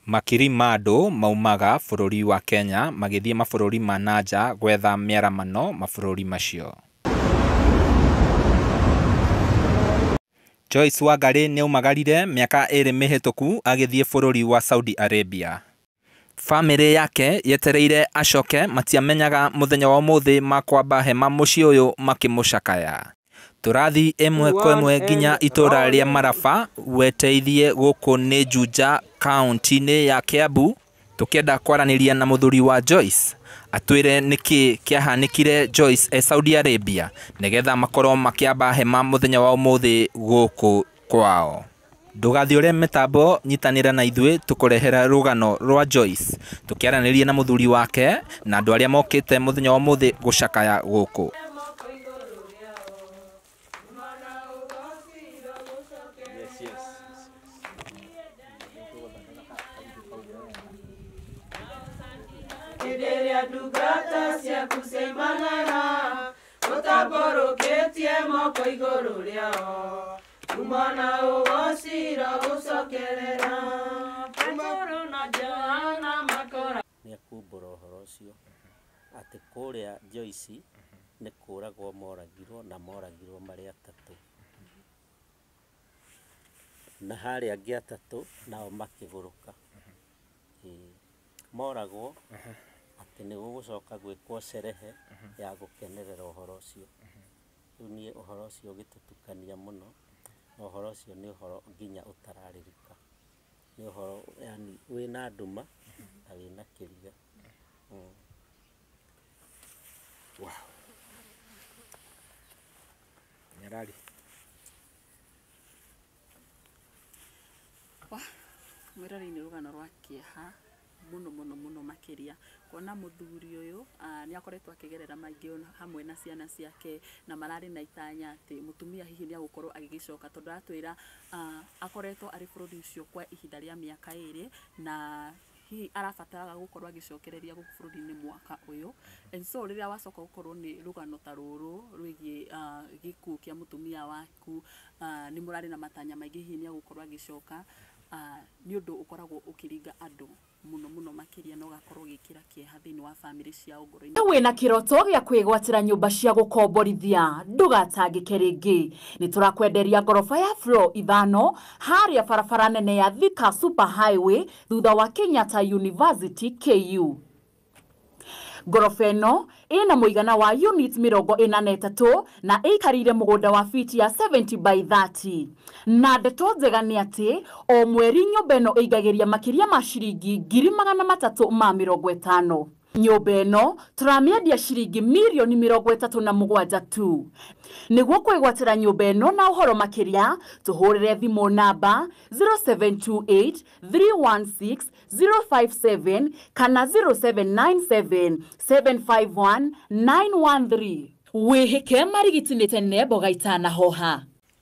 Makiri ma andũ maumaga bũrũri wa Kenya magĩthiĩ mabũrũri ma nanja gwetha mĩaramano mabũrũri macio. Joyce Wangarĩ nĩ aumagarire mĩaka 2 mĩhĩtũku agĩthiĩ bũrũri wa Saudi Arabia. Famĩlĩ yake yetereire acoke matiamenyaga mũthenya wa ũmũthĩ makwamba hema mũciĩ ũyũ makĩmũcakaya. Tũrathi ĩmwe kwa ĩmwe nginya itũra rĩa Maraba weteithie gũkũ nĩ Juja kaunti-inĩ ya Kiambu tũkĩenda kwaranĩria na mũthuri wa Joyce atwĩre nĩkĩ kĩahanĩkire Joyce Saudi Arabia nĩgetha makorwo makĩamba hema mũthenya wa ũmũthĩ gũkũ kwao. Ndũgathiĩ ũrĩa mĩtambo, nyitanĩra na ithuĩ tũkũrehera rũgano rwa Joyce tũkĩaranĩria na mũthuri wake na andũ arĩa mokĩte mũthenya wa ũmũthĩ gũcakaya gũkũ. Ndugata cia kusemanaga utaboroketie moko iguru riao umana ugocira gucokerera Petero na Johana makora ni akumbura uhoro ucio ati kuria Joyce ni kuragwo moragirwo mari atatu na hari angi atatu nao makiguruka moragwo ati ni gugucoka gwikwo cerehe ya gukenerera uhoro ucio. Riu ni uhoro ucio gitutukania muno, uhoro ucio ni uhoro nginya utararirika, ni uhoro yani wina nduma na wina kiriga. Wow. Nyarari mwirari ni rugano rwa kieha muno makiria kuona muthuri uyu ni akoretwo akigerera maingi hamwe na ciana ciake na marari na itanya ati mutumia hihi ni agukorwo agigicoka tondu atwira akoretwo ari bururi ucio kwa ihinda ria miaka 2 na hihi arabataraga gukorwo agicokereria guku bururi-ini mwaka uyu and so riria wacoka gukorwo ni rugano ta ruru rwigie gikuo kia mutumia waku ni murari na matanya maingi hihi ni agukorwo agicoka ni undu ukoragwo ukiringa andu muno makiria no gakorwo gikira kieha thiini wa family cia ungoro-ini. Wina kiroto gia kwigwatira nyumba cia gukomborithia ndugatangike ringi ni turakwenderia ngorofa ya floor 5 haria barabara nene ya Thika Super Highway thutha wa Kenyatta University KU. Ngorofa ino ina muigana wa unit 43 na ikarire mugunda wa fiti ya 70 by 30 na ndeto njega ni ati o mweri nyumba ino igagiria makiria ma ciringi 350,000. Nyumba ino turamiendia ciringi milioni 37 tu. Niguo kwigwatira nyumba ino na uhoro makiria tuhurire thimu namba 0728 316 057 kana 0797 751 913. Wihike marigitini tene boga itana hoha.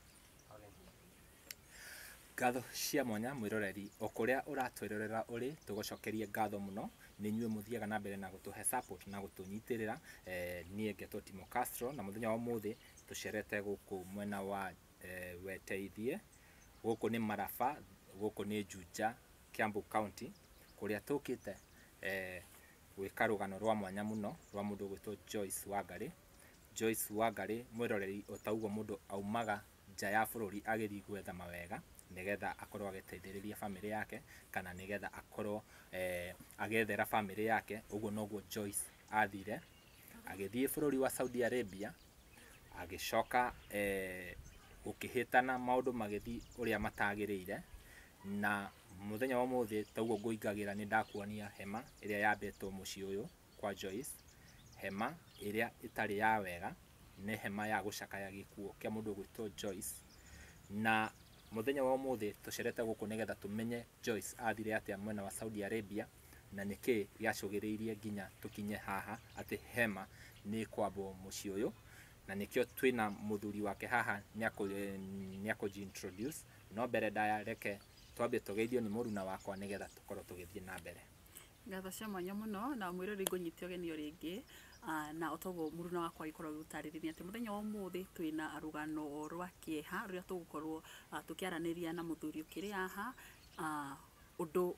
Ngatho cia mwanya mwiroreri okuria uratwirorera uri tugucokerie ngatho muno ni nyue muthiaga na mbere na gutuhe support na gutunyitirira nie Ngeto Timo Castro na muthenya wa muthi tucerete guku mwena wa weteithie guku ni Maraba guku ni Juja Kiambu County kuria tukite gwika rugano rwa mwanya muno rwa mundu gwitwo Joyce Wangarĩ. Joyce Wangarĩ mwiroreri utaugo mundu aumaga nja ya bururi agithii gwetha mawega nigetha akorwo agiteithĩrĩria family yake kana nigetha akorwo agethera family yake. Uguo noguo Joyce athire agithii bururi wa Saudi Arabia agicoka ukihitana maundu magithii uria matagiriire na muthenya wa muthi taugo nguingagira ni ndakuonia hema iria yambetwo mucii uyu kwa Joyce. Hema iria itari ya wega ni hema ya gucakaya gikuo kia mundu gwitwo Joyce na muthenya wa muthi tucerete guku nigetha tumenye Joyce athire atia mwena wa Saudi Arabia na niki giacugiriirie nginya tukinye haha ati hema ni kwabo mucii uyu na nikio twina muthuri wake haha niako introduce no mbere ndaya reke twambe tugeithio ni muruna wakwa nigetha tukorwo tugithie na mbere. Ngatho cia mwanya muno na mwirori ngunyitio genio ringi na otogo muruna wakwa ikorwo gutaririria ati muthenya wa umuthi twina rugano rwa kieha ruria tugukorwo tukiaraniria na muthuri ukiri aha undu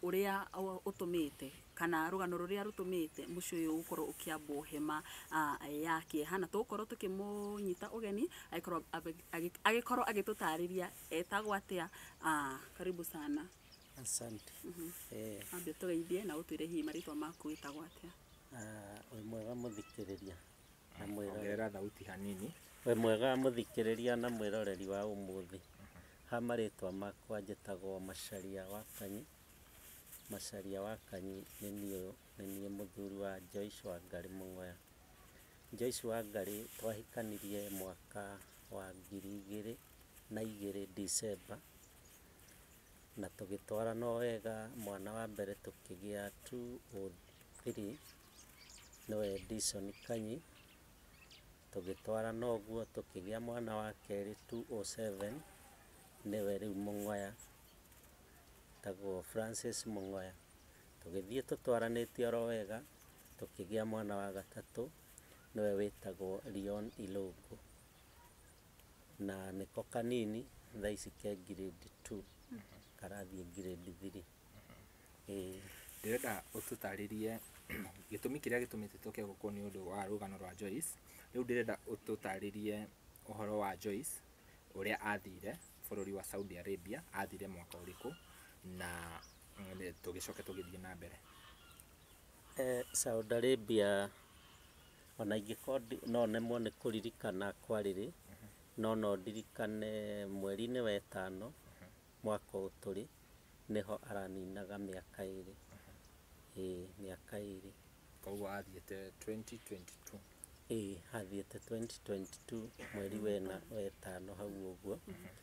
uria utumite kana rugano ruria rutumite mucio uyu ukorwo ukiambwo hema ya kieha na tukorwo tukimunyita ugeni agikorwo agitutariria etagwo atia. Karibu sana. Asante. Ambe tugeithie na utwire hihi maritwa maku witagwo atia. We mwega muthikiriria na mwiroreri. Ongerera thauti hanini. We mwega muthikiriria na mwiroreri wa umuthi. Ha maritwa makwa njĩtagwo Macharia wa Kanyi. Macharia wa Kanyi nĩ niĩ mũthuri wa Joyce Wangari Mũngoya. Joyce Wangari twahikanirie mwaka wa 2002 December, na tũgĩtwarana wega. Mwana wa mbere tũkĩgĩa 2003 nĩwe Edison Kanyi. Tũgĩtwarana ũguo tũkĩgĩa mwana wa kerĩ 2007 nĩwe rĩu Mũngoya tagwo Francis Mũngoya. Tũgĩthiĩ tũtwaranĩtie oro wega tũkĩgĩa mwana wa gatatũ nĩwe wĩtagwo Leon Ilungu, na nĩko kanini thaa ici ke grade 2 karathiĩ grade 3. Ndĩrenda ũtũtarĩrie gĩtũmi kĩrĩa gĩtũmĩte tũke gũkũ nĩ ũndũ wa rũgano rwa Joyce. Rĩu ndĩrenda ũtũtarĩrie ũhoro wa Joyce ũrĩa athire bũrũri wa Saudi Arabia, athire mwaka ũrĩkũ, na tũgĩcoke tũgĩthiĩ na mbere. Saudi Arabia ona ingĩkorwo no nemwo nĩ kũririkana kwa rĩrĩ, no ndirikane mweri-inĩ wa ĩtano mwaka ũyũ tũrĩ nĩho araninaga mĩaka 2. Mĩaka 2. Koguo athiĩte 2022. Athiĩte 2022 mweri wa ĩtano hau ũguo.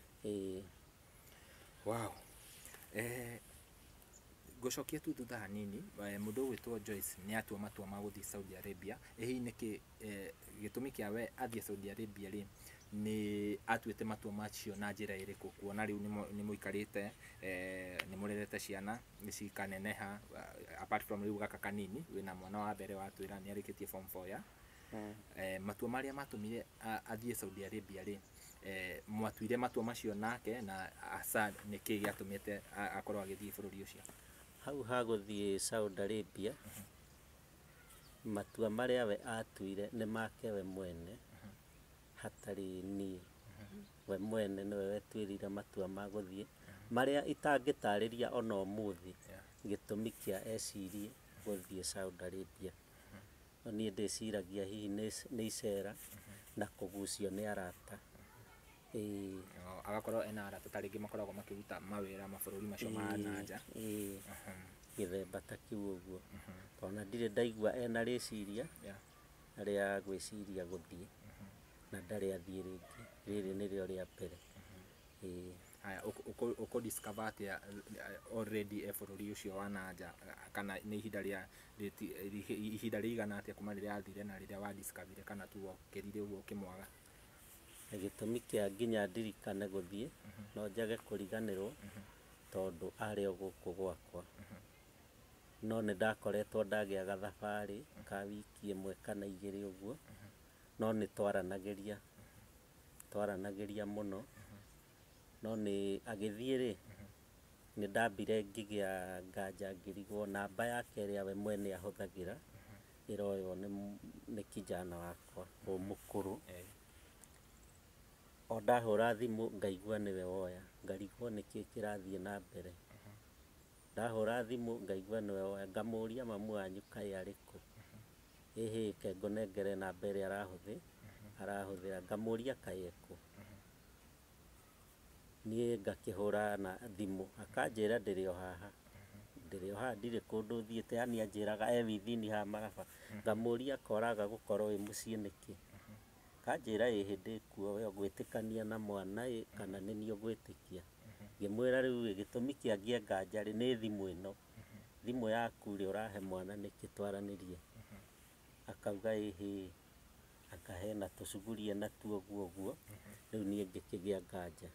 Wow. Gũcokia tu thutha hanini, mũndũ ũgwĩtwo Joyce nĩ atua matua ma gũthiĩ Saudi Arabia. Hihi nĩkĩ gĩtũmi kĩa we athiĩ Saudi Arabia rĩ, nĩ atuĩte matua macio na njĩra ĩrĩkũ? Kuona rĩu nĩ mũikarĩte, nĩ mũrerete ciana nĩ cikaneneha, apart from rĩu gaka kanini wĩna mwana wa mbere watwĩra nĩ arĩkĩtie form 4 ya matua marĩa matũmire athiĩ Saudi Arabia rĩ, mwatuire matua macio nake, na asa nĩkĩ gĩatũmĩte akorwo agĩthiĩ bũrũri ũcio? Hau hagũthiĩ Saudi Arabia, matua marĩa we atuire nĩ make we mwene, hatarĩ niĩ. We mwene nĩwe wetuĩrire matua ma gũthiĩ marĩa itangĩtarĩria ona ũmũthĩ gĩtũmi kĩa ecirie gũthiĩ Saudi Arabia. Niĩ ndĩciragia hihi nĩ icera na kũgucio nĩ arata. Agakorwo ena arata ta rĩngĩ makoragwo makĩruta mawĩra mabũrũri macio ma nanja. Gĩthemba ta kĩu ũguo. Tondũ ndirĩ ndaigua ena rĩciria rĩa gwĩciria gũthiĩ, na ndarĩ athiĩ rĩngĩ. Rĩrĩ nĩrĩo rĩa mbere. Haya, uko discover atĩa already bũrũri ũcio wa nanja, kana nĩ ihinda rĩigana atĩa kuma rĩrĩa athire na rĩrĩa wa discover, kana tu wokerire ũguo ũkĩmwaga? Gĩtũmi kĩa nginya ndirikane gũthiĩ no njage kũriganĩrwo tondũ arĩ o gũkũ gwakwa. No nĩ ndakoretwo ndagĩa gathabarĩ ka wiki ĩmwe kana 2 ũguo, no nĩ twaranagĩria mũno. No nĩ agĩthiĩ rĩ, nĩ ndambire ngĩgĩa nganja, ngĩrigwo namba yake ĩrĩa we mwene ahũthagĩra ĩroywo nĩ kijana wakwa mũkũrũ. O ndahũra thimũ ngaigua nĩwe woya, ngarigwo nĩkĩĩ kĩrathiĩ na mbere. Ndahũra thimũ ngaigua nĩwe woya, ngamũria mamu wanyu kaĩ arĩ kũ? Ke ngũnengere namba ĩrĩa arahũthĩra, ngamũria kaĩ ekũ? Niĩ ngakĩhũra na thimũ, akanjĩra ndĩrĩ o haha, ndirĩ kũndũ thiĩte. Yani anjĩraga within haha Maraba. Ngamũria koraga gũkorwo wĩ mũciĩ nĩkĩ? Kanjĩra hĩndĩ kuo we gwĩtĩkania na mwana kana nĩ niĩ ũgwĩtĩkia. Ngĩmwĩra rĩu gĩtũmi kĩa ngĩe nganja nĩ thimũ ĩno, thimũ yaku rĩ ũrahe mwana nĩkĩ twaranĩrie? Akauga akahe na tũcugurie natuo ũguo. Rĩu niĩ ngĩkĩgĩa nganja.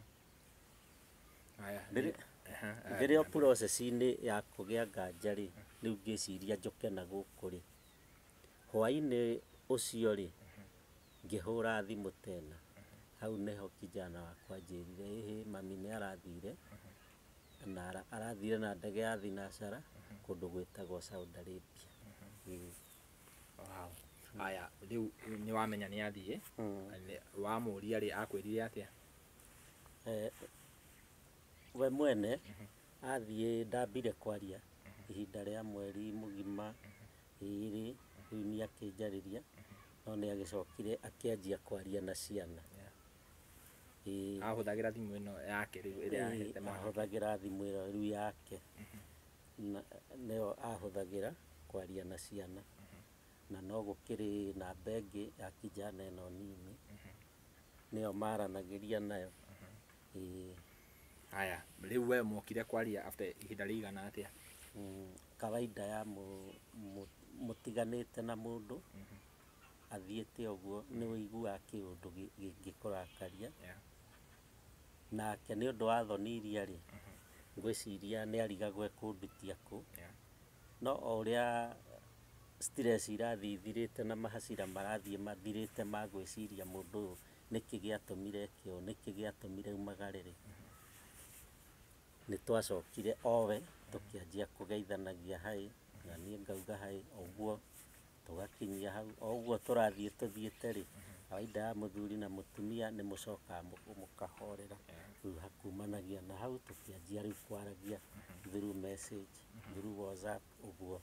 Ndĩrĩ o process-inĩ ya kũgĩa nganja rĩ, rĩu ngĩciria njoke na gũkũ rĩ, hwaĩ-inĩ ũcio rĩ, ngĩhũra thimũ tena. Hau nĩho kijana wakwa anjĩrire mami nĩ arathire na arathire na ndege ya thinacara kundu gwitagwo Saudi Arabia. Wow. Aya, riu ni wamenya ni athie wa muria ri akwirire atia? We mwene athie ndambire kwaria ihinda ria mweri mugima iri riu ni akinjariria no ni agicokire akianjia kwaria na ciana. Ahuthagira thimu ino yake riu iria ahete mwana. Ahuthagira thimu ino riu yake neo ahuthagira kwaria na ciana na no gukiri na bengi ya kijana ino nini neo maranagiria nayo. Haya, riu we mokire kwaria after ihinda rigana atia? Kawaida ya mutiganite na mundu athiete uguo ni wiguaga kiundu gikurakania nake ni undu wa thoni iria ri ngwiciria ni arigagwe kundutia ku no uria stress irathi ithirite na mahacira marathie mathirite magwiciria mundu niki giatumire kio niki giatumire umagarire ni twacokire owe tukianjia kugeithanagia hai na ni ngauga hai oguo tugakinyia hau oguo turathie tuthiete ri kawaida ya muthuri na mutumia ni mucoka mukahorera riu hakumanagia na hau tukianjia riu kwaragia through message through WhatsApp uguo.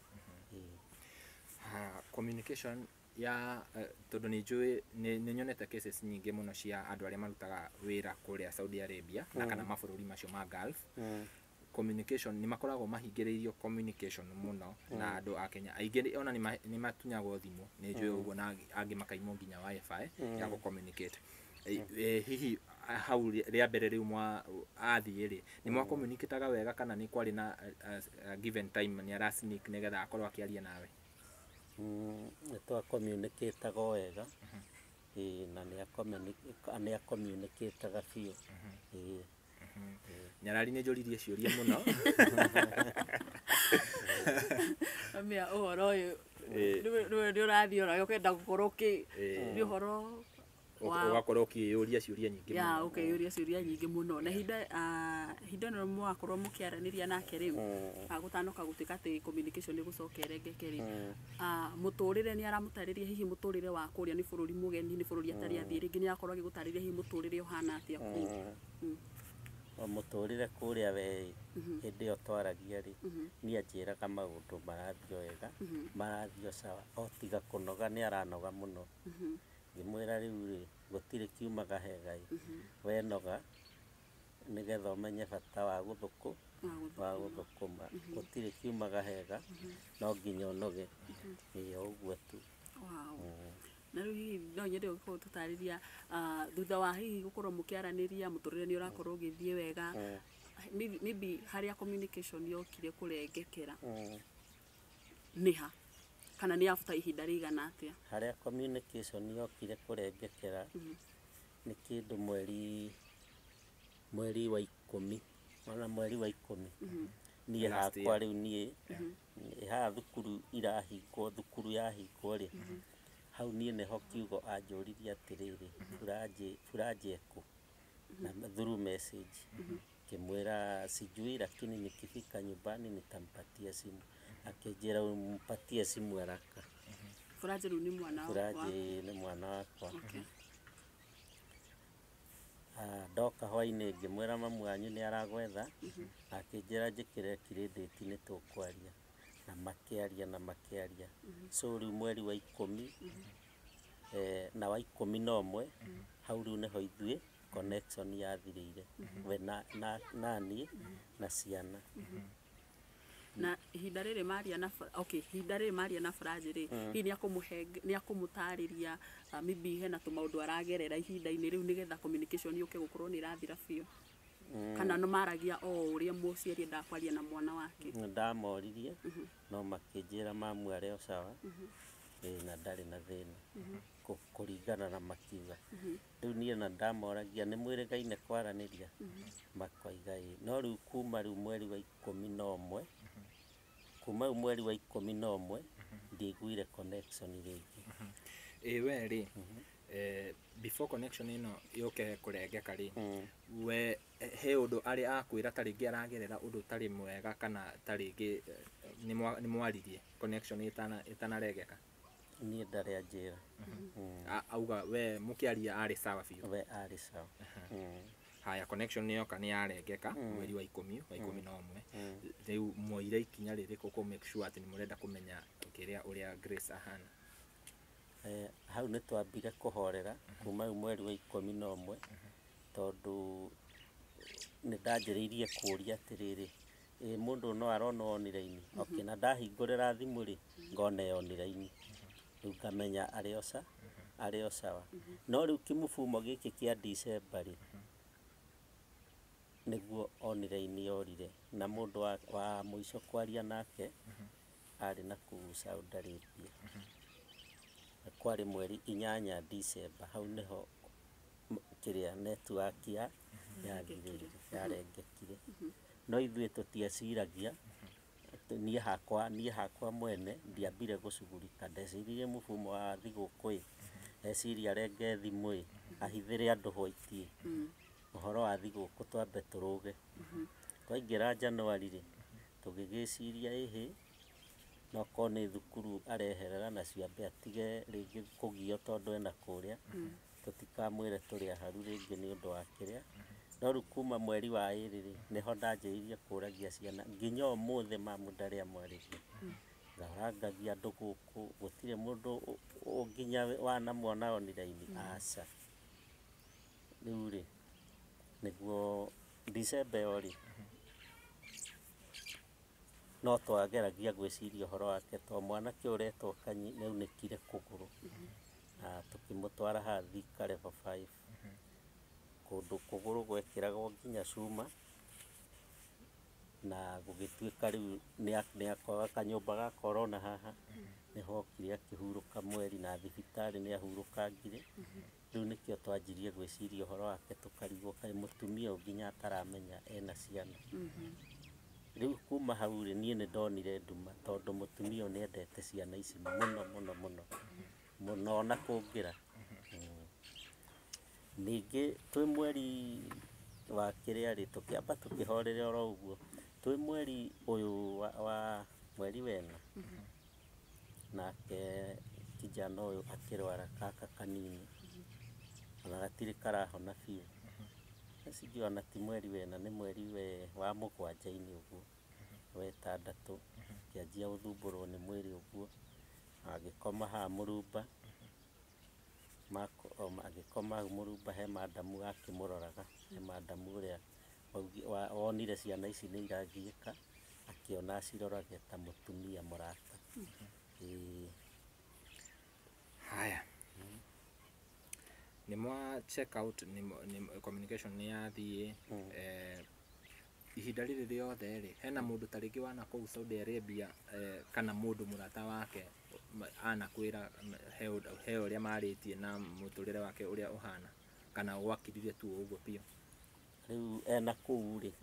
Communication ya tondu ni njui ni nyonete cases nyingi muno cia andu aria marutaga wira kuria Saudi Arabia na kana mabururi macio ma Gulf. Communication ni makoragwo mahingiriirio communication muno na andu a Kenya aingĩ ona ni matunyagwo thimu ni njui uguo na angi makaimwo nginya wifi ya go communicate. Hihi hau ria mbere riu mwa athie ri ni mwa communicataga wega kana ni kwari na given time ni ara sneak nigetha akorwo akiaria nawe? Twa communicataga wega na ni communicataga biu. Nyarari ni njuririe ciuria muno. Amia uhoro uyu ni urathi ona ukenda gukorwo ki ni uhoro ugakorwo ukiyuria ciuria nyingi muno. Ya ukiyuria ciuria nyingi muno na hinda no mwakorwo mukiaraniria nake riu agutanoka gutika ati communication ni gucokerengeke ri muturire ni aramutariria hihi muturire wa kuria ni bururi mugeni ni bururi atari athie ringi ni akorwo agigutariria hihi muturire uhana atia ku muturire kuria we hindi yo twaragia ri ni anjiraga maundu marathio wega marathio sawa otiga kunoga ni aranoga muno ngimwira riu ri gutire kiumaga hega we noga nigetha umenye bata wa guthukuma gutire kiumaga hega no nginya unoge uguo tu. Na riu no nyende gukorwo tutariria thutha wa hihi gukorwo mukiaraniria muturire ni urakorwo githie wega maybe haria communication yokire kurengekera niha kana ni after ihinda rigana atia? Haria communication yokire kurengekera ni kindu mweri wa 10 ona mweri wa 10 ni hakwa riu ni ha thukuru thukuru yahingwo ri hau nie neho kiugo anjuririe atiriri furaje ku na through message kimwira sijui lakini nikifika nyumbani nitampatia simu akijera umpatie simu haraka. Furaje ni mwana wako? Furaje ni mwana wako. Ndoka hwaini ngimwira mamu wanyu ni aragwetha akijera njikire kirinditi ni tukwaria na makiaria so riu mweri wa 10 na wa 11 hau riu neho ithue connection yathirire we nani na ciana. Na ihinda riri maria na ihinda riri maria na Furaje ri ni akumutariria maybe hena tumaundu aragerera ihinda-ini riu nigetha communication yuke gukorwo ni irathira biu kana no maragia uria muciari ndakwaria na mwana wake? Ndamoririe no makinjira mamu ario sawa na ndari na thina kuringana na makiuga riu nie na ndamoragia ni mwirigaine kwaraniria makoiga no riu kuma riu mweri wa 11 kuma mweri wa 11 ndiguire connection ringi. We ri before connection ino yoke kurengeka ri we he ũndũ arĩ akwĩra ta rĩngĩ aragerera ũndũ ũtarĩ mwega kana ta rĩngĩ nĩ mwaririe connection ĩtanaregeka? Niĩ ndarĩ anjĩra. Auga we mũkĩaria arĩ sawa biũ? We arĩ sawa. Haya, connection nĩyoka nĩyarengeka mweri wa 10 wa 11. Rĩu mwoire ikinya rĩrĩkũ kũ make sure atĩ nĩmũrenda kũmenya ũrĩa Grace ahana? Hau nĩ twambire kũhorera kuma mweri wa 11 tondũ nĩ ndanjĩrĩirie kũũria atĩrĩrĩ, mũndũ no arona online? Okay, na ndahingũrĩra thimũ rĩ ngona online, rĩu ngamenya arĩ o sawa. No rĩu kĩmũbumo gĩkĩ kĩa December rĩ nĩguo online yorire, na mũndũ wa mũico kwaria nake arĩ na kũu Saudi Arabia. Kwarĩ mweri 8 December, hau nĩho kĩrĩa network yarengekire. No ithuĩ tũtieciragia, niĩ hakwa mwene ndiambire gũcugurika, ndeciririe mũbumo wa thigũkũ eciria arenge thimũ ahithĩre andũ hwaiti ũhoro wa thigũkũ twambe tũrũge. Twaingĩra Januari rĩ tũgĩgĩciria no korwo nĩ thukuru areherera na ciambe atige rĩngĩ kũgio tondũ ena kũrĩa, tũtikamwĩre tũrĩ aharu rĩngĩ nĩ ũndũ wa kĩrĩa. No rĩu kuma mweri wa 2 rĩ nĩho ndanjĩrĩirie kũũragia ciana, nginya ũmũthĩ mamu ndarĩ amwarĩria. Ngarangagia andũ gũkũ, gũtirĩ mũndũ nginya wanamwona online, aca. Rĩu rĩ nĩguo December ĩyo rĩ no twageragia gwĩciria ũhoro wake, to mwanake ũretwo Kanyi nĩaunĩkire kũgũrũ, na tũkĩmũtwara haha Thika level 5, kũndũ kũgũrũ gwekĩragwo nginya cuma, na gũgĩtuĩka rĩu nĩakwaga kanyũmba ga korona haha, nĩho okire akĩhurũka mweri, na thibitarĩ nĩahurũkangire. Rĩu nĩkĩo twanjirie gwĩciria ũhoro wake, tũkarigwo kaĩ mũtumia ũyũ nginya ataramenya ena ciana. Rĩu kuma hau rĩ niĩ nĩndonire nduma, tondũ mũtumia ũyũ nĩendete ciana ici mũno ona kũngĩra. Ningĩ twĩ mweri wa kĩrĩa rĩ tũkĩamba tũkĩhorera oro ũguo, twĩ mweri ũyũ wa mweri wena, nake kijana ũyũ akĩrwara gaka kanini, ona gatirĩ karahona biũ. Sijui ona ti mweri wena, nĩ mweri wa 7 ũguo, wa 6 kĩanjia gũthumbũrwo nĩ mwĩrĩ ũguo, agĩkoma haha Mũrumba, agĩkoma hau Mũrumba, he madamu akĩmũroraga, he madamu ũrĩa wonire ciana ici nĩ iragiĩka, akĩona acirorage ta mũtumia mũrata. Haya, nĩmwa check out communication nĩyathiĩ. Ihinda rĩrĩ rĩothe rĩ hena mũndũ ta rĩngĩ wana kũu Saudi Arabia kana mũndũ mũrata wake anakwĩra he ũrĩa marĩtie na mũtũrĩre wake ũrĩa ũhana, kana gwakirire tu ũguo biũ? Rĩu ena kũu rĩ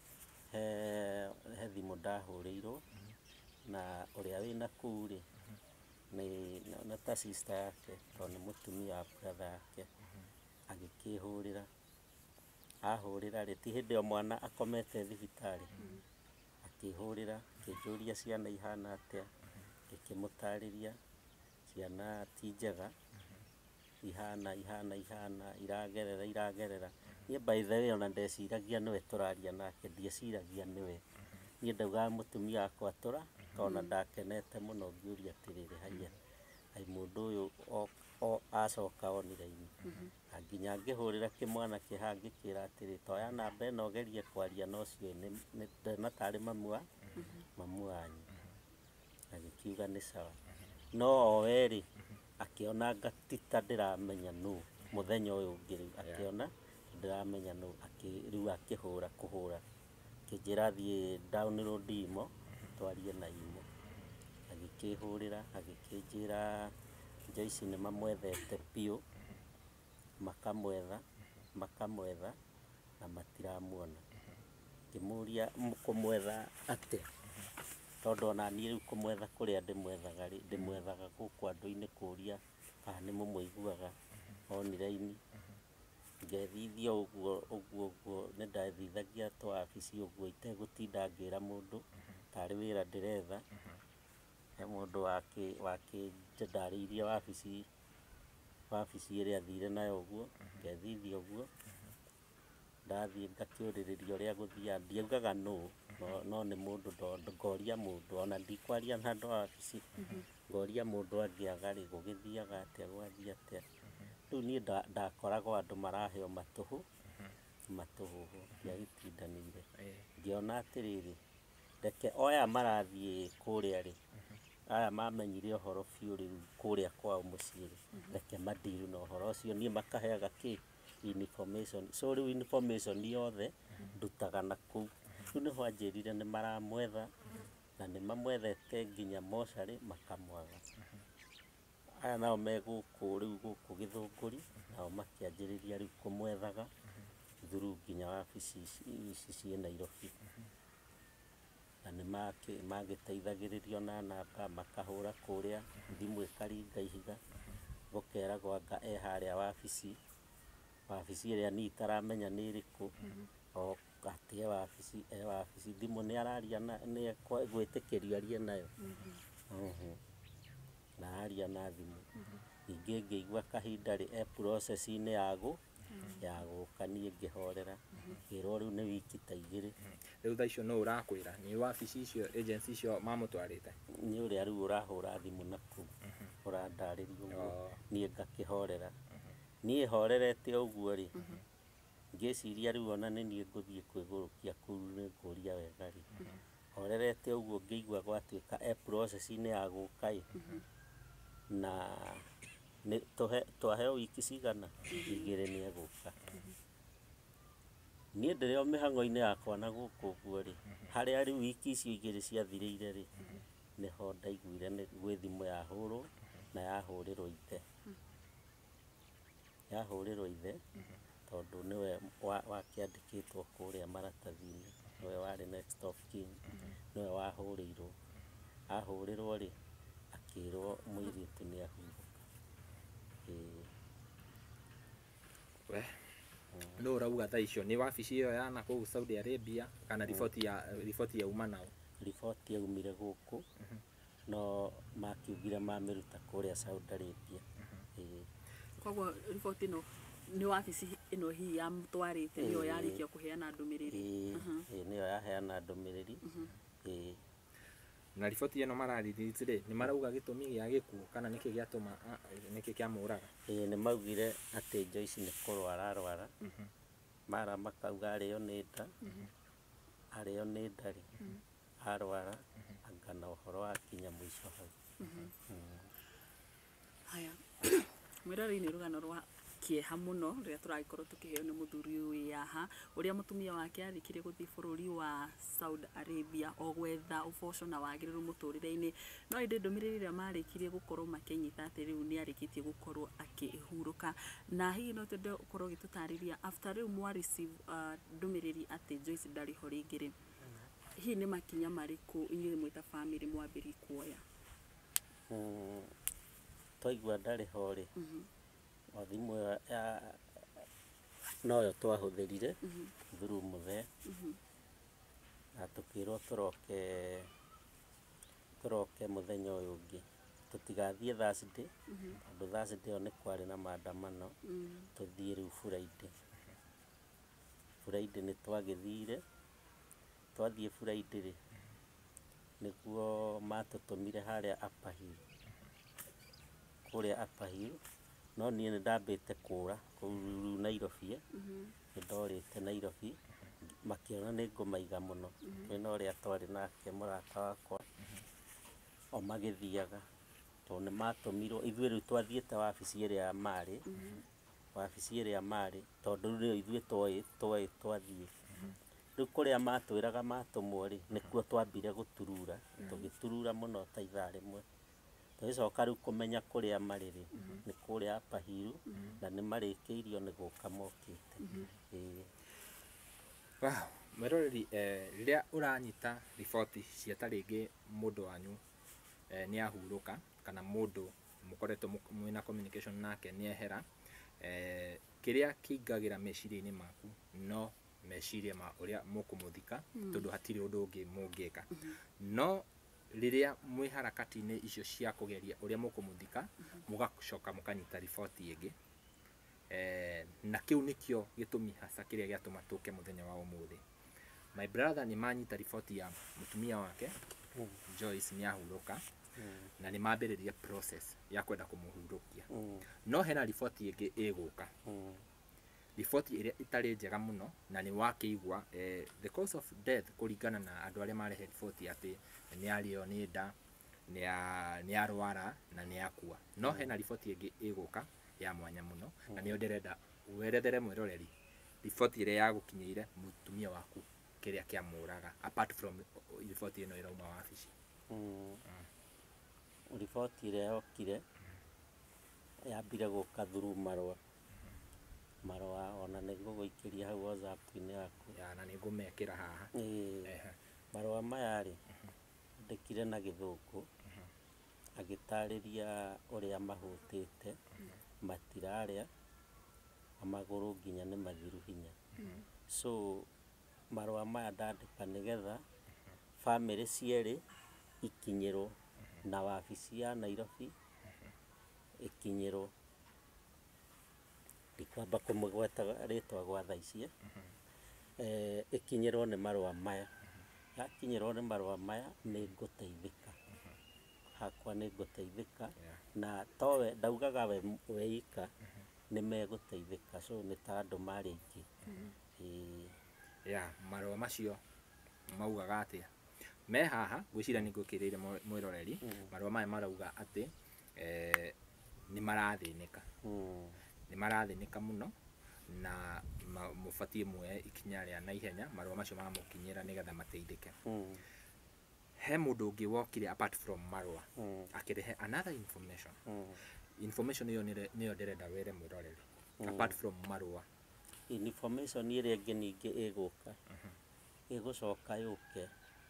he thimũ ndahũrĩirwo, na ũrĩa wĩna kũu rĩ na ta sister yake, tondũ nĩ mũtumia wa brother yake, agĩkĩhũrĩra. Ahũrĩra rĩ ti hĩndĩ ĩyo mwana akomete thibitarĩ, akĩhũrĩra akĩnjũria ciana ihana atĩa, ngĩkĩmũtarĩria ciana ti njega, ihana iragerera. Niĩ by the way ona ndeciragia nĩwe tũraria nake, ndieciragia nĩwe, niĩ ndaugaga mũtumia wakwa tũra, tondũ ndakenete mũno ngĩũria atĩrĩrĩ haiya mũndũ ũyũ acoka online. Nginya ngĩhũrĩra kĩmwana kĩha ngĩkĩra atĩrĩ toya namba ĩno ũgerie kwaria na ũcio ndona tarĩ mamu wanyu, agĩkiuga nĩ sawa. No o we akĩona ngatita ndĩramenya nũ, mũthenya ũyũ ũngĩ rĩu akĩona ndĩramenya nũ, rĩu akĩhũra akĩnjĩra thiĩ download imo twarie na imo. Agĩkĩhũrĩra agĩkĩnjĩra Joyce nĩmamwethete biũ, makamwetha na matiramuona. Ngĩmũria mũkũmwetha atĩa, tondũ ona niĩ rĩu kũmwetha kũrĩa ndĩmwethaga gũkũ andũ-inĩ kũria kana nĩmũmũiguaga online. ngethithia ũguo nĩ ndathithagia twabici ũguo itegũtinda ngĩra mũndũ tarĩ wĩra ndĩretha. He mũndũ wakĩndarĩirie wabici ĩrĩa thire nayo ũguo, ngethithia ũguo, ndathiĩ ngakĩũrĩrĩria ũrĩa gũthiaga, ndiaugaga no nĩ mũndũ ngoria mũndũ, ona ndikwaria na andũ a wabici, ngoria mũndũ angĩaga-rĩ gũgĩthiaga atĩa, gwathiĩ atĩa. Rĩu niĩ ndakoragwo andũ maraheo matũhũ ndiagĩtindanĩire, ngĩona atĩrĩrĩ, reke aya marathiĩ kũrĩa-rĩ, aya mamenyire ũhoro biũ rĩu kũrĩa kwao mũciĩ-rĩ, reke mandiru na ũhoro ũcio, niĩ makaheaga information, so rĩu information yothe ndutaga na kũu. Rĩu nĩho anjĩrire nĩ maramwetha na nĩ mamwethete nginya mocarĩ makamwaga. Aya nao me gũkũ rĩu gũkũ Gĩthũngũri, nao makĩanjĩrĩria rĩu kũmwethaga through nginya wabici ici ciĩ Nairobi, na nĩ magĩteithagĩrĩrio na namba, makahũra kũrĩa, thimũ ĩkaringa ihiga, gũkeragwo anga harĩa wabici ĩrĩa niĩ itaramenya nĩ ĩrĩkũ, o atĩ wabici, thimũ nĩ araria nĩ gwĩtĩkĩrio arie nayo, na aria na thimũ. Ningĩ ngĩigua kahinda-rĩ process-inĩ ya gũka, niĩ ngĩhorera, ngĩrwo rĩu nĩ wiki ta 2. Rĩu thaa icio no ũrakwĩra nĩ wabici icio agency icio mamũtwarĩte? Nĩ ũrĩa rĩu ũrahũra thimũ nakũu ũrandarĩria ũguo, niĩ ngakĩhorera. Niĩ horerete ũguo-rĩ, ngĩciria rĩu ona nĩ niĩ ngũthiĩ kwĩgũrũkia kũu nĩngũria wega-rĩ, horerete ũguo ngĩigua gwatuĩka process-inĩ ya gũka-ĩ, na twaheo wiki cigana? 2 nĩ egũka. Niĩ ndĩrĩ o mĩhang'o-inĩ yakwa na gũkũ ũguo-rĩ, harĩa rĩu wiki icio 2 ciathirĩire-rĩ, nĩho ndaiguire gwĩ thimũ yahũrwo na yahũrĩrwo ithe, tondũ nĩwe wakĩandĩkĩtwo kũrĩa maratathi-inĩ, nĩwe warĩ next of kin, nĩwe wahũrĩirwo. Ahũrĩrwo-rĩ, akĩrwo mũirĩtu nĩ ahurũka. No ũrauga thaa icio nĩ wabici ĩyo ya nakũu Saudi Arabia kana riboti yauma nao? Riboti yaumire gũkũ, no makiugire mamĩruta kũrĩa Saudi Arabia. Koguo riboti ĩno nĩ wabici ĩno hihi yamũtwarĩte, nĩyo yarĩkia kũheana ndũmĩrĩri? Nĩyo yaheana ndũmĩrĩri. Na riboti ĩno mararithiti-rĩ, nĩ marauga gĩtũmi gĩa gĩkuũ kana nĩkĩ gĩatũma nĩkĩ kĩamũraga? Nĩ maugire atĩ Joyce nĩ kũrwara arwara, mara makauga arĩo nĩ nda-rĩ, arwara anga na ũhoro wakinya mũico hau. Haya, mwĩrorei nĩ rũgano rwa kĩeha mũno rĩrĩa tũragĩkorwo tũkĩheo nĩ mũthuri ũyũ haha, ũrĩa mũtumia wake arĩkire gũthiĩ bũrũri wa Saudi Arabia o gwetha ũboco na wagĩrĩru mũtũrĩre-inĩ, no ĩndĩ ndũmĩrĩri ĩrĩa marĩkirie gũkorwo makĩnyita atĩ rĩu nĩ arĩkĩtie gũkorwo akĩhurũka. Na hihi no twende ũkorwo ũgĩtũtarĩria after rĩu mwa receive ndũmĩrĩri atĩ Joyce ndarĩ ho rĩngĩ-rĩ, hihi nĩ makinya marĩkũ inyuĩ mwĩ ta family mwambĩrĩirie kuoya? Twaigua ndarĩ ho-rĩ, thimũ ĩyo noyo twahũthĩrire through mũthee, na tũkĩrwo tũroke mũthenya ũyũ ũngĩ, tũtigathiĩ Thursday, tondũ Thursday ĩyo nĩ kwarĩ na maandamano, tũthiĩ rĩu Friday. Friday nĩ twagĩthire, twathiĩ Friday-rĩ, nĩguo matũtũmire harĩa Upper Hill, kũrĩa Upper Hill, no niĩ nĩ ndambĩte kũũra kũu Nairobi, nĩ ndorĩte Nairobi, makĩona nĩ ngũmaiga mũno, twĩna ũrĩa twarĩ nake mũrata wakwa, o magĩthiaga, tondũ nĩ matũmirwo, ithuĩ rĩu twathiĩte wabici ĩrĩa marĩ, tondũ rĩu ithuĩ twoĩ twathiĩ. Rĩu kũrĩa matwĩraga matũmwo-rĩ, nĩkuo twambire gũturura, tũgĩturura mũno ta 1:00. Tũgĩcoka rĩu kũmenya kũrĩa marĩ-rĩ, nĩ kũrĩa Upper Hill, na nĩ marĩkĩirio nĩ gũka mokĩte. Mwĩroreri, rĩrĩa ũranyita riboti cia ta rĩngĩ mũndũ wanyu nĩ ahurũka kana mũndũ mũkoretwo mwĩna communication nake nĩ ehera, kiria kiingagira meciria-ini maku no meciria ma uria mukumuthika tondu hatiri undu ungi mungika no riria mwi harakati-ini icio cia kugeria uria mukumuthika mugacoka mukanyita riboti ingi na kiu nikio gitumi hasa kiria giatuma tuke muthenya wa umuthi. My brother ni manyita riboti ya mutumia wake Joyce ni ahuruka na ni mambiririe process ya kwenda kumuhurukia no hena riboti ingi iguka riboti iria itari njega muno na ni wakiigwa the cause of death kuringana na andu aria marehe riboti ati ni ario ni nda ni arwara na ni akua no hena riboti ingi iguka ya mwanya muno na ni ndirenda werethere mwiroreri riboti iria yagukinyire mutumia waku kiria kiamuraga apart from riboti ino irauma wabici. Riboti iria yokire yambire guka through marwa ona niguguikiria hau WhatsApp-ini yaku Na ningumekira haha marwa maya ri ndekire na githungu agitariria uria mahutite matiraria amaguru nginya ni mathiru hinya so marwa maya ndandika nigetha family cieri ikinyirwo na wabici ya Nairobi ikinyirwo ndikwamba kumugweta ritwa gwa thaa ici ikinyirwo ni marwa maya yakinyirwo ni marwa maya ni nguteithika hakwa ni nguteithika na towe ndaugaga we ika ni meguteithika so ni ta andu mari ingi marwa macio maugaga atia me haha gwicira ningukirire mwiroreri marwa maya marauga ati ni marathinika ni marathinika muno na mubatie mwe ikinya ria na ihenya marwa macio maramukinyira nigetha mateithike he mundu ungi wokire apart from marwa akirehe another information iyo niyo ndirenda were mwiroreri apart from marwa information iria ingi ningi iguka igucoka yuke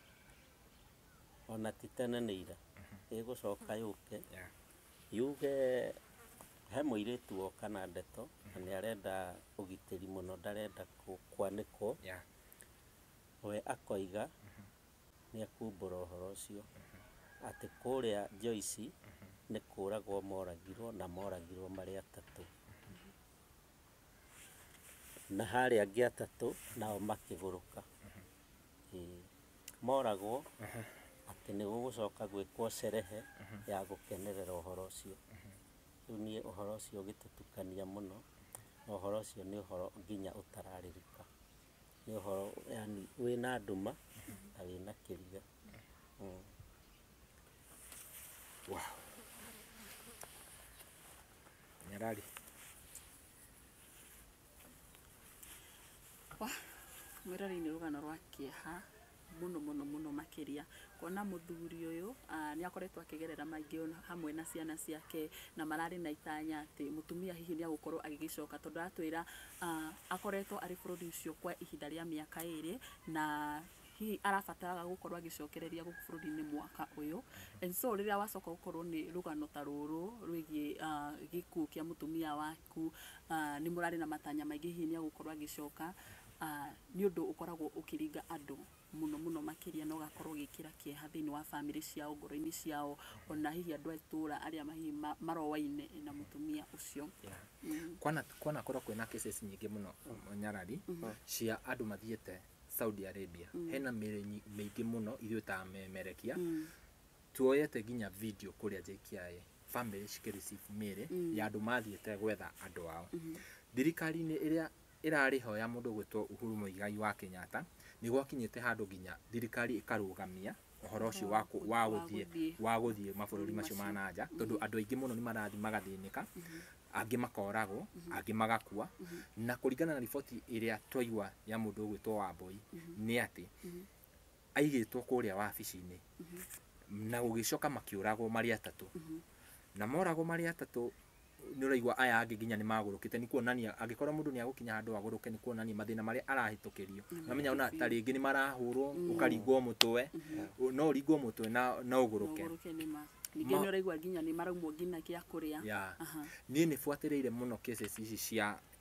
ona titene ni ira igucoka yuke yuge he muiritu woka na ndeto na ni arenda ugitiri muno ndarenda kwanikwo we akoiga ni akumbura uhoro ucio ati kuria Joyce ni kuragwo moragirwo mari atatu na hari angi atatu nao makiguruka moragwo ati ni gugucoka gwikwo serehe ya gukenerera uhoro ucio riu nie uhoro ucio gitutukania muno na uhoro ucio ni uhoro nginya utararirika ni uhoro yani wina nduma na wina kiriga wow nyarari mwirori ni rugano rwa kieha muno makiria kuona muthuri uyu ni akoretwo akigerera maingi hamwe na ciana ciake na marari na itanya ati mutumia hihi ni agukorwo agigicoka tondu atwira akoretwo ari bururi ucio kwa ihinda ria miaka 2 na hihi arabataraga gukorwo agicokereria guku bururi-ini mwaka uyu and so riria wacoka gukorwo ni rugano ta ruru rwigie gikuo kia mutumia waku ni murari na matanya maingi hihi ni agukorwo agicoka ni undu ukoragwo ukiringa andu muno makiria no gakorwo gikira kieha thiini wa family ciao ngoro-ini ciao ona hihi andu aitura aria mahi marowaine na mutumia ucio kwana korwo kwina cases nyingi muno nyarari cia andu mathiete Saudi Arabia hena mingi muno ithuĩ ta memerekia tuoyete nginya video kuria JKIA family cikireceive mĩrĩ ya andu mathiete gwetha andu ao thirikari-inĩ iria irariho ya mundu gwitwo Uhuru Muigai wa Kenyatta ni gwakinyite handu nginya thirikari ikarugamia uhoro ucio wa guthie mabũrũri macio ma nanja tondu andu aingi muno ni marathi magathinika angi makoragwo angi magakua na kuringana na riboti iria twaigua ya mundu gwitwo Wambui ni ati aigitwo kuria wabici-ini na gugicoka makiuragwo mari atatu na moragwo mari atatu ni uraigwa aya angi nginya ni magurukite ni kuonania angikorwo mundu ni agukinya handu aguruke ni kuonania mathina mari arahitukirio namenya ona ta ringi ni marahurwo ukaringwo mutwe no uringwo mutwe na uguruke ningi ni uraigwa nginya ni maraumwo nginya kia kuria ni fuatirire muno cases ici cia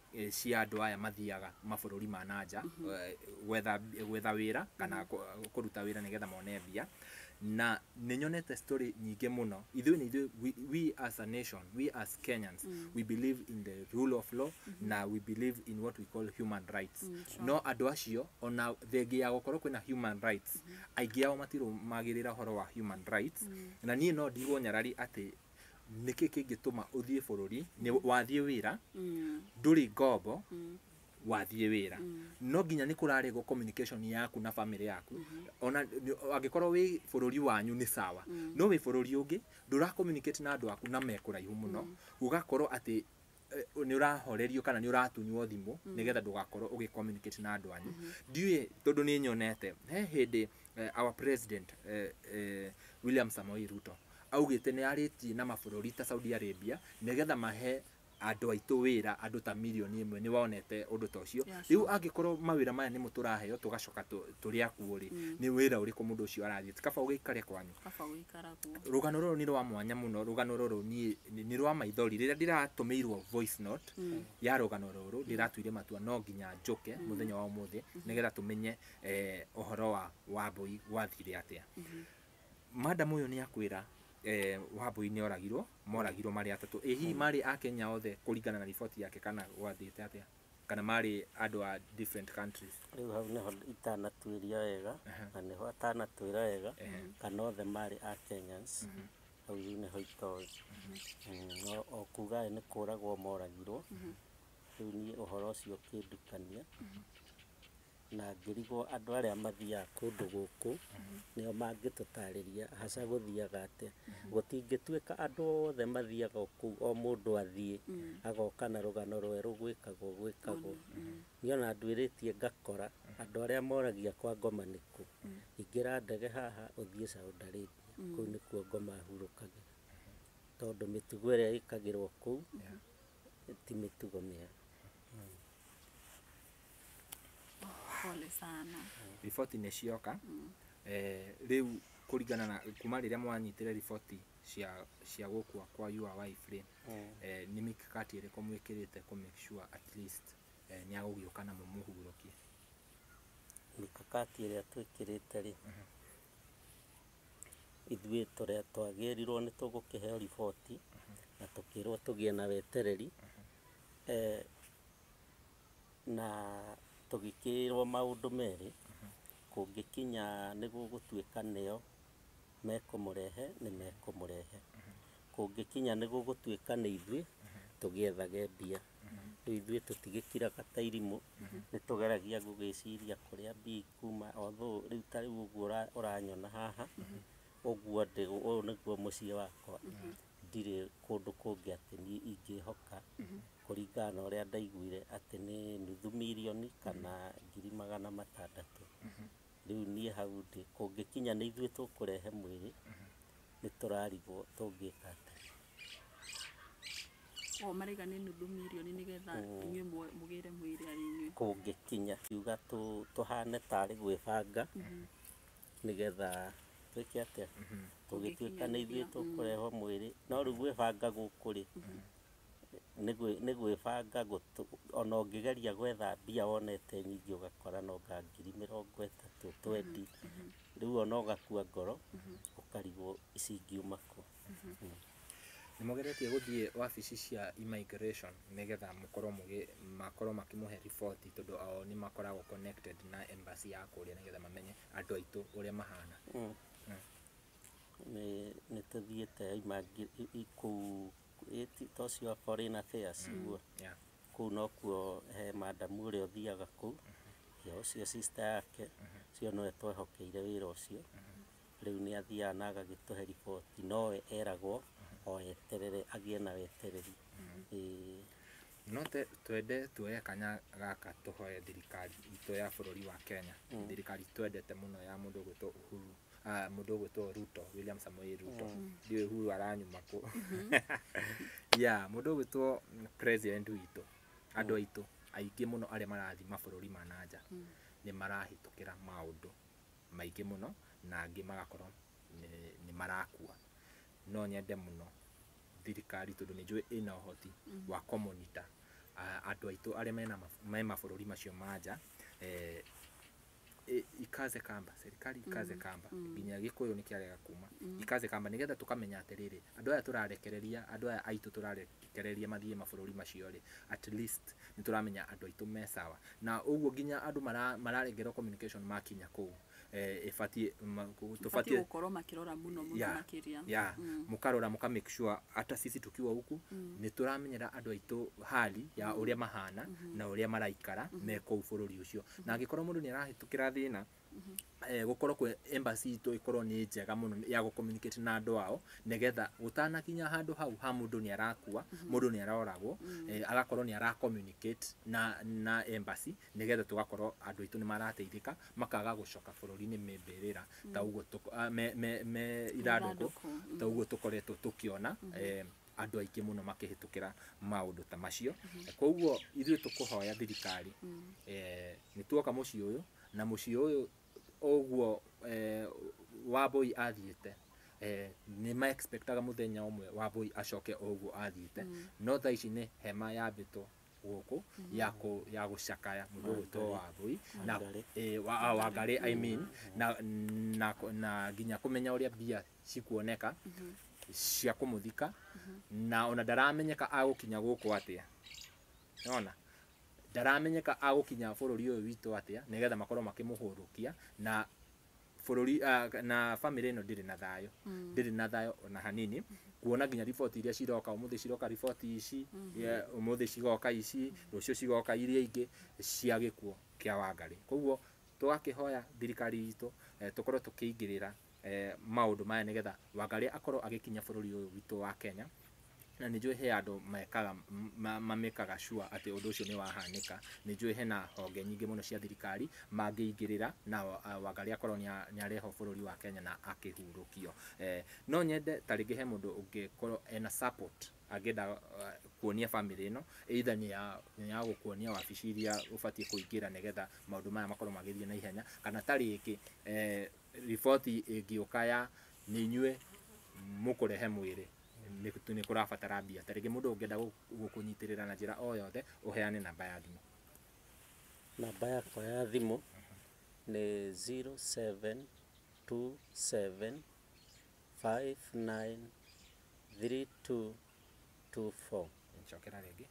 cia andũ aya mathiaga mabũrũri ma nanja gwetha wĩra kana kũruta wĩra nĩgetha mone mbia, na nĩ nyonete story nyingĩ mũno. Ithuĩ we as a nation, we as Kenyans, we believe in the rule of law na we believe in what we call human rights. No andũ acio ona thengia ya gũkorwo kwĩna human rights, aingĩ ao matirũmagĩrĩra ũhoro wa human rights, na niĩ no ndigwo nyarari atĩ nĩkĩ kĩngĩtũma ũthiĩ bũrũri wathiĩ wĩra ndũrĩ ngombo wathiĩ wĩra, no nginya nĩ kũrarĩgwo communication yaku na family yaku. Ona angĩkorwo wĩ bũrũri wanyu nĩ sawa, no wĩ bũrũri ũngĩ ndũra communicate na andũ aku na mekũraihu mũno, ũgakorwo atĩ nĩ ũrahorerio kana nĩ ũratunywo thimũ nĩgetha ndũgakorwo ũgĩ communicate na andũ anyu. Ndiũĩ tondũ nĩ nyonete he hĩndĩ our president William Samoei Ruto augĩte nĩ arĩtie na mabũrũri ta Saudi Arabia nĩgetha mahe andũ aitũ wĩra, andũ ta milioni ĩmwe. Nĩ wonete ũndũ ta ũcio? Rĩu angĩkorwo mawĩra maya nĩ mũtũraheo tũgacoka tũrĩ akuo rĩ, nĩ wĩra ũrĩkũ mũndũ ũcio arathiĩ? Kaba ũgĩikare kwanyu. Rũgano rũrũ nĩ rwa mwanya mũno, rũgano rũrũ nĩ rwa maithori. Rĩrĩa ndĩratũmĩirwo voice note ya rũgano rũrũ ndĩratuire matua no nginya njũke mũthenya wa ũmũthĩ nĩgetha tũmenye ũhoro wa Wambui wathire atĩa. Madam ũyũ nĩ akwĩra Wambui nĩ moragirwo marĩ atatũ. Hihi marĩ a Kenya othe kũringana na riboti yake kana gwathĩte atĩa, kana marĩ andũ a different countries? Rĩu hau nĩho itanatuĩria wega na nĩho atanatwĩra wega kana othe marĩ a Kenyans. Hau rĩu nĩho itoĩ, no o kuga nĩ kũragwo moragirwo. Rĩu niĩ ũhoro ũcio ũkĩndukania na ngĩrigwo andũ arĩa mathiaga kũndũ gũkũ nĩo mangĩtũtarĩria haca gũthiaga atĩa. Gũtingĩtuĩka andũ othe mathiaga kũu o mũndũ athiĩ agoka na rũgano rwerũ gwĩkagwo. Niĩ ona nduĩrĩtie ngakora andũ arĩa moragia kwa ngoma nĩkũ, ingĩra ndege haha ũthiĩ Saudi Arabia, kũu nĩkuo ngoma hurũkagĩra, tondũ mĩtugo ĩrĩa ĩkagĩrwo kũu ti mĩtugo mĩega. Pole sana. Riboti nĩ cioka. Rĩu kũringana na kuma rĩrĩa mwanyitire riboti cia gũkua kwa your wife rĩ, nĩ mikakati ĩrĩkũ mwĩkĩrĩte kũ make sure at least nĩ agũgĩũka na mũmũhurũkie? Mikakati ĩrĩa twĩkĩrĩte rĩ, ithuĩ tũrĩa twagĩrirwo nĩ tũgũkĩheo riboti na tũkĩrwo tũgĩe na wetereri, na tũgĩkĩrwo maũndũ merĩ. Kũngĩkinya nĩ gũgũtuĩka nĩo mekũmũrehe nĩ mekũmũrehe, kũngĩkinya nĩ gũgũtuĩka nĩ ithuĩ tũgĩethage mbia. Rĩu ithuĩ tũtigĩkiraga ta irimũ, nĩ tũgeragia gũgĩciria kũrĩa mbia kuma. Although rĩu ta rĩu ũguo ũranyona haha ũguo ũyũ nĩguo mũciĩ wakwa, ndirĩ kũndũ kũngĩ atĩ niĩ ingĩhoka kũringana na ũrĩa ndaiguire atĩ nĩ nuthu mirioni kana 600,000. Rĩu niĩ hau ndĩ, kũngĩkinya nĩ ithuĩ tũkũrehe mwĩrĩ nĩ tũrarigwo tũngĩka atĩa. Maraiga nĩ nuthu mirioni nĩgetha inyuĩ mũgĩre mwĩrĩ arĩ inyuĩ? Kũngĩkinya kiuga tũhane tarĩ gwĩbanga nĩgetha twĩke atĩa, tũgĩtuĩka nĩ ithuĩ tũkũrehwo mwĩrĩ. No rĩu gwĩbanga gũkũ rĩ, nĩ gwĩbanga ona ũngĩgeria gwetha mbia wonete nyingĩ ũgakora no nga 30,000 twendi. Rĩu ona ũgakua ngoro ũkarigwo icingiuma kũ. Nĩ mũgeretie gũthiĩ wabici cia immigration nĩgetha makorwo makĩmũhe riboti, tondũ ao nĩ makoragwo connected na embassy ya kũrĩa nĩgetha mamenye andũ aitũ ũrĩa mahana? Nĩ tũthiĩte kũu tocio foreign affairs uguo. Kũu nokuo he madam ũrĩa ũthiaga kũu, ũcio sister yake, ũcio nowe twehokeire wĩra ũcio. Rĩu nĩ athiaga na agagĩtũhe riboti, nowe eragwo oeterere, agĩe na wetereri. No twende tuoye kanya gaka tũhoe thirikari itũ ya bũrũri wa Kenya, thirikari twendete mũno ya mũndũ ũgwĩtwo Uhuru, mũndũ ũgwĩtwo Ruto, William Samoei Ruto. Ndiũĩ Uhuru aranyuma kũ. Mũndũ ũgwĩtwo president witũ, andũ aitũ aingĩ mũno arĩa marathiĩ mabũrũri ma nanja nĩ marahĩtũkĩra maũndũ maingĩ mũno, na angĩ magakorwo nĩ marakua. No nyende mũno thirikari, tondũ nĩ njũĩ ĩna ũhoti wa kũmonita andu aitu aria me mabũrũri macio manja ikaze kamba, serikali ikaze kamba nginya Gikuyu ni kiarega kuma ikaze kamba nigetha tukamenya atiriri andu aya turarekereria andu aya aitu turarekereria mathie mabũrũri macio ri at least ni turamenya andu aitu me sawa na uguo nginya andu mararengerwo communication makinya kuu ifatie tufatie gukorwo makirora muno makiria mukarora muka make sure hata sisi tukiwa huku ni turamenyera andu aitu hali ya uria mahana na uria maraikara me kuu bũrũri ucio na angikorwo mundu ni arahitukira thina gukorwo kwe embassy itu ikorwo ni njega muno ya gu communicate na andu ao negetha gutanakinya handu hau ha mundu ni arakua mundu ni aroragwo agakorwo ni ara communicate na embassy negetha tugakorwo andu itu ni marateithika makaga gucoka bũrũri-inĩ membĩrĩra ta uguo me iranduko ta uguo tukoretwo tukiona andu aingi muno makihitukira maundu ta macio koguo ithuĩ tukuhoya thirikari ni tuoka muciĩ uyu na muciĩ uyu oguo Wambui athiĩte ni ma expectaga muthenya umwe Wambui acoke oguo athiĩte no tha ici ni hema yambĩtwo guku ya gucakaya mundu gwitwo Wambui na Wangari I mean na nginya kumenya uria mbia cikuoneka cia kumuthika na ona ndaramenyeka agukinya guku atia ona ndaramenyeka agukinya bũrũri ũyũ witũ atia nigetha makorwo makimuhurukia na bũrũri na family ino ndiri na thayo ona hanini kuona nginya report iria ciroka umuthi ciroka report ici umuthi cigoka ici rucio cigoka iria ingi cia gikuo kia Wangari koguo tugakihoya thirikari itu tukorwo tukiingirira maundu maya nigetha Wangari akorwo agikinya bũrũri ũyũ witũ wa Kenya na nijue he andu mekaga mamekaga sure ati undu ucio ni wahanika nijue hena honge nyingi muno cia thirikari mangiingirira na Wangari akorwo ni areho bũrũri wa Kenya na akihurukio no nyende taringi he mundu ungikorwo ena support agenda kuonia family ino either ni ya gukuonia wabici iria ubatie kuingira nigetha maundu maya makorwo magithie na ihenya kana taringi report ingiuka ya ni nyue mukurehe mwiri ni kurabatara mbia taringi mundu ungenda gukunyitirira na njira o yothe uheane namba ya thimu. Namba yakwa ya thimu ni 0727593224 nchokera rege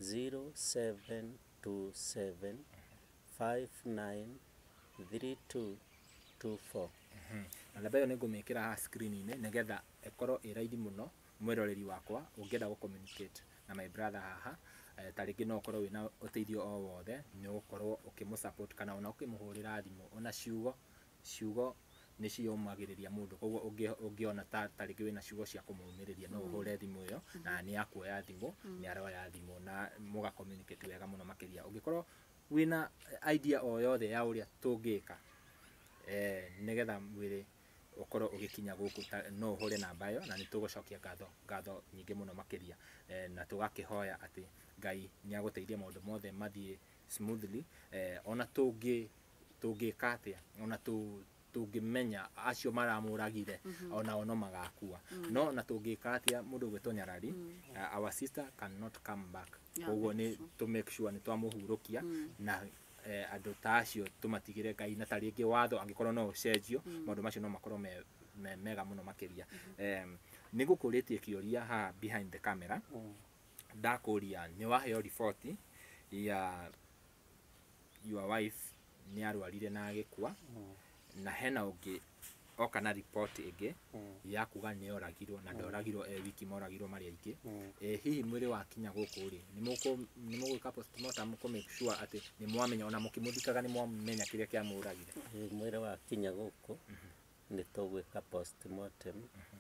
0727593224 namba iyo ningumikira ha screen-ini nigetha ikorwo iraidi muno mwiroreri wakwa ungenda gu communicate na my brother haha taringi no ukorwo wina uteithio o wothe ni ukorwo ukimusupport kana ona ukimuhurira thimu ona ciugo ni ciumagiriria mundu koguo ungiona taringi wina ciugo cia kumumiriria no uhure thimu iyo na ni akuoya thimu ni aroya thimu na muga communicate wega muno makiria ungikorwo wina idea o yothe ya uria tungika nigetha mwiri ukorwo ugikinya guku no uhure namba iyo na nitugucokia ngatho nyingi muno makiria na tugakihoya ati Ngai ni aguteithia maundu mothe mathie smoothly ona tungika atia ona tungimenya acio maramuragire ona ono magakua no na tungika atia mundu gwitwo Nyarari our sister cannot come back koguo ni to make sure ni twamuhurukia na andu ta acio tumatigire Ngai na taringi watho angikorwo no ucenjio maundu macio no makorwo mega muno makiria nigukuritie kiuria ha behind the camera ndakuria ni waheo report ya your wife ni arwarire na agikua na hena ungi oka na report ingi ya kuga ni oragirwo na ndoragirwo wiki moragirwo mari aingi hihi mwiri wakinya guku ri ni mugwika postmortem ku make sure ati ni mwamenya ona mukimuthikaga ni mwamenya kiria kia muragire mwiri wakinya guku ni tugwika postmortem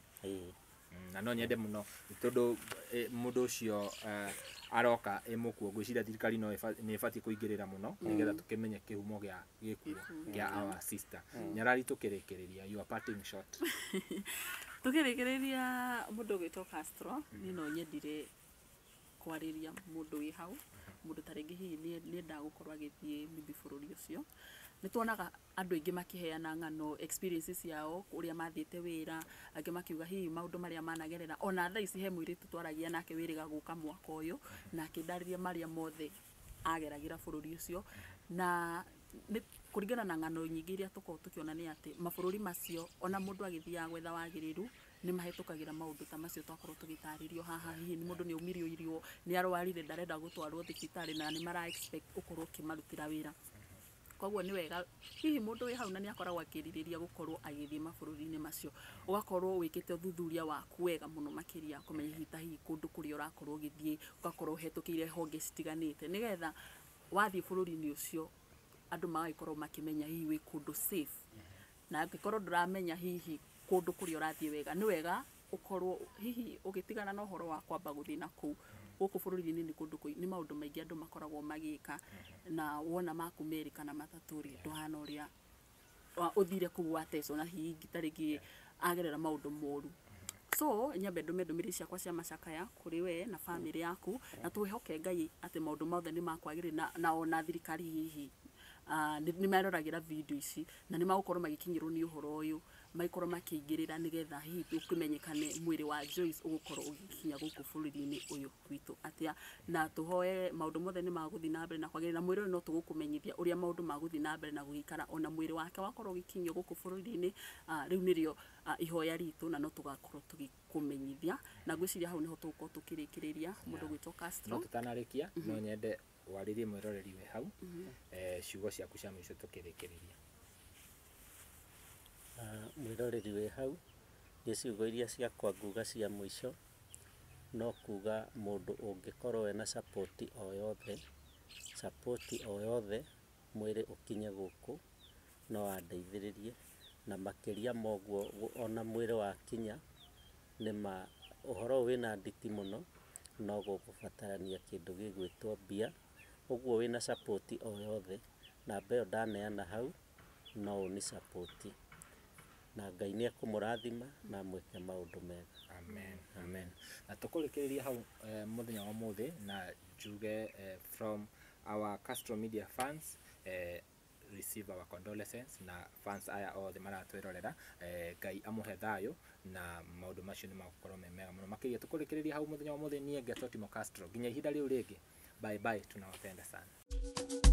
na no nyende muno tondu mundu ucio aroka emukuo ngwiciria thirikari no ni ifati kuingirira muno nigetha tukimenye kihumo gia gikuo gia our sister Nyarari tukirikiriria your parting shot tukirikiriria mundu gwitwo Castro ni no nyendire kwariria mundu wi hau mundu taringi hihi ni ndagukorwa agithie bibi bũrũri ucio nituonaga andu aingi makiheana ng'ano experiences ciao uria mathiete wira angi makiuga hihi maundu maria managerera ona thaa ici he mwiritu twaragia nake wiriga guka mwaka uyu na akindariria maria mothe ageragira bururi ucio na kuringana na ng'ano nyingi iria tuko tukiona ni ati mabururi macio ona mundu agithia gwetha wagiriru ni mahitukagira maundu ta macio twakorwo tugitaririo haha hihi ni mundu ni umirio irio ni arwarire ndarenda gutwarwo thibitari na ni mara expect ukorwo kimarutira wira koguo ni wega hihi mundu wi hau na ni akoragwo akiririria gukorwo agithie mabururi-ini macio ugakorwo wikite uthuthuria waku wega muno makiria kumenya hihi kundu kuria urakorwo ugithie ugakorwo hetukire honge citiganite nigetha wathie bururi-ini ucio andu magagikorwo makimenya hihi wi kundu safe na angikorwo nduramenya hihi kundu kuria urathie wega ni wega ukorwo hihi ugitigana na uhoro wa kwamba guthie na kuu guku bururi-ini ni kundu ni maundu maingi andu makoragwo magika na wona makumerika na mataturi nduhana uria uthire kuu wateso na hihi ngitarigi agerera maundu moru so nyambe ndumiriri ciakwa cia macakaya kuri we na family yaku na twihoke Ngai ati maundu mothe ni makwagirira na ona thirikari hihi ni maroragira video ici na ni magukorwo magikinyirwo ni uhoro uyu magikorwo makiingirira nigetha hihi ukimenyekane mwiri wa Joyce ugukorwo ugikinya guku bururi-ini uyu witu atia na tuhoe maundu mothe ni maguthi na mbere na kwagirira mwiri uyu no tugukumenyithia uria maundu maguthi na mbere na gugikara ona mwiri wake wakorwo ugikinyio guku bururi-ini riu nirio ihoya ritu na no tugakorwo tugikumenyithia na gwiciria hau niho tugukorwo tukirikiriria mundu gwitwo Castro no tutanarikia no nyende waririe mwiroreri we hau ciugo ciaku cia mwico tukirikiriria mwiroreri we hau ni ciugo iria ciakwa nguga cia mwico no kuga mundu ungikorwo ena support o yothe mwiri ukinye guku no andeithiririe na makiria moguo ona mwiri wakinya nima uhoro wina nditi muno no gukubatarania kindu gigwitwo mbia uguo wina support o yothe na mbeo ndaneana hau no ni support na Ngai ni akumurathima na mwike maundu mega amen amen na tukurikiriria hau muthenya wa muthi na juge from our Castro Media fans receive our condolences na fans aya othe maratwirorera Ngai amuhe thayo na maundu macio ni magukorwo mega muno makiria tukurikiriria hau muthenya wa muthi nie Getotimo Castro nginya ihinda riu ringi bye bye tunawapenda sana.